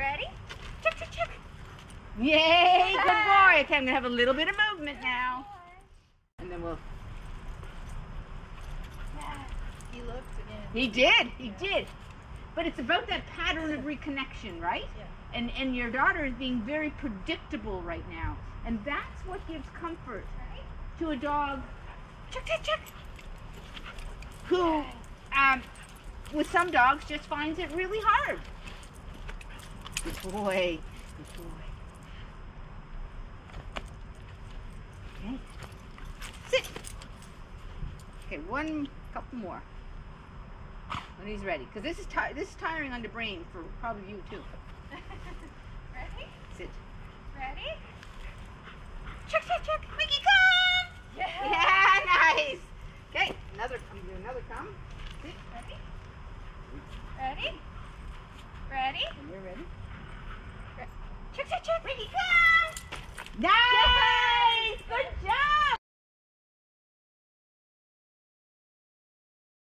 Ready? Check, check, check. Yay, good boy. Okay, I'm going to have a little bit of movement now. And then we'll... Yeah. He looked again. He did. But it's about that pattern of reconnection, right? Yeah. And your daughter is being very predictable right now. And that's what gives comfort to a dog, check, check, check, who, with some dogs, just finds it really hard. Good boy. Good boy. Okay. Sit. Okay, couple more. When he's ready, because this is tiring on the brain for probably you too. Ready? Sit. Ready? Check, check, check. Mickey, come! Yeah, nice. Okay, another come. Sit. Ready? Ready? Ready? And you're ready.